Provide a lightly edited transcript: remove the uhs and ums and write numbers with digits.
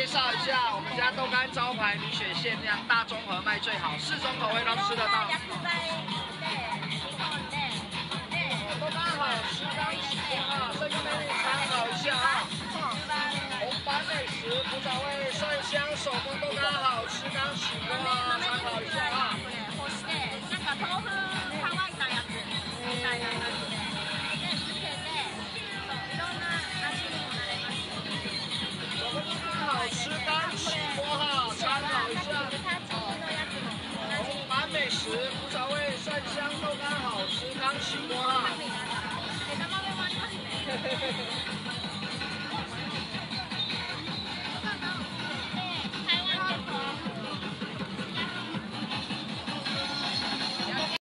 介绍一下我们家豆干招牌米血限量大综合卖最好，4种口味都吃得到。豆干好吃，刚起锅啊，这个美女参考一下啊。红板美食，古早味蒜香手工豆干好吃，刚起锅啊，参考一下啊。 干豆腐乾いたやつみたいな感じで、つけて、いろんな味にもなれます。 手工豆干好吃，刚起锅哈，参考一下。红板美食，古早味蒜香豆干好吃，刚起锅哈。 枝豆もありますね。